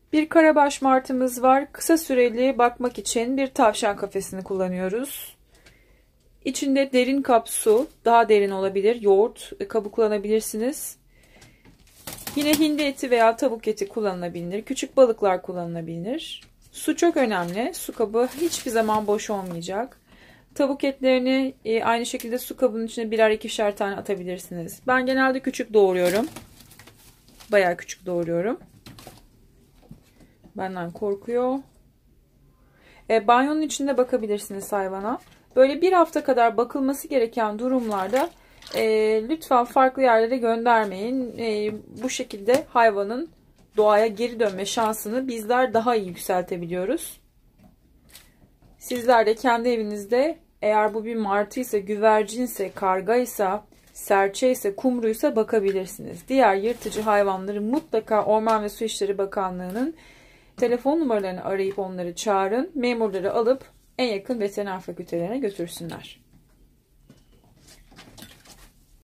Bir karabaş martımız var. Kısa süreli bakmak için bir tavşan kafesini kullanıyoruz. İçinde derin kap su, daha derin olabilir. Yoğurt kabı kullanabilirsiniz. Yine hindi eti veya tavuk eti kullanılabilir. Küçük balıklar kullanılabilir. Su çok önemli. Su kabı hiçbir zaman boş olmayacak. Tavuk etlerini aynı şekilde su kabının içine birer ikişer tane atabilirsiniz. Ben genelde küçük doğruyorum. Bayağı küçük doğruyorum. Benden korkuyor. Banyonun içinde bakabilirsiniz hayvana. Böyle bir hafta kadar bakılması gereken durumlarda lütfen farklı yerlere göndermeyin. Bu şekilde hayvanın doğaya geri dönme şansını bizler daha iyi yükseltebiliyoruz. Sizler de kendi evinizde eğer bu bir martıysa, güvercinse, kargaysa, serçeyse, kumruysa bakabilirsiniz. Diğer yırtıcı hayvanları mutlaka Orman ve Su İşleri Bakanlığı'nın telefon numaralarını arayıp onları çağırın. Memurları alıp en yakın veteriner fakültelerine götürsünler.